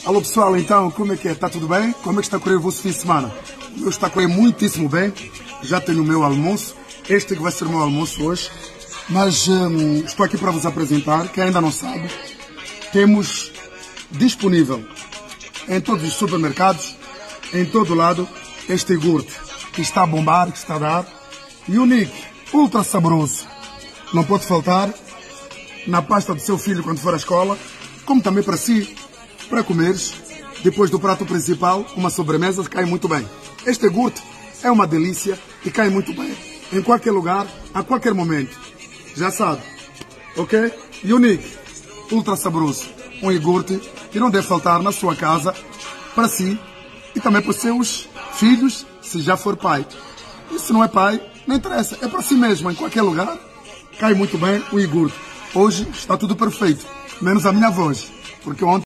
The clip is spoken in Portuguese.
Alô pessoal, então, como é que é? Está tudo bem? Como é que está a correr o vosso fim de semana? O meu está a correr muitíssimo bem. Já tenho o meu almoço. Este que vai ser o meu almoço hoje. Mas estou aqui para vos apresentar, quem ainda não sabe, temos disponível em todos os supermercados, em todo lado, este iogurte que está a bombar, que está a dar. Unique, ultra saboroso. Não pode faltar na pasta do seu filho quando for à escola, como também para si, para comeres, depois do prato principal, uma sobremesa que cai muito bem. Este iogurte é uma delícia e cai muito bem, em qualquer lugar, a qualquer momento. Já sabe, ok? Unique, ultra saboroso. Um iogurte que não deve faltar na sua casa, para si e também para os seus filhos, se já for pai. E se não é pai, não interessa, é para si mesmo, em qualquer lugar, cai muito bem o iogurte. Hoje está tudo perfeito, menos a minha voz, porque ontem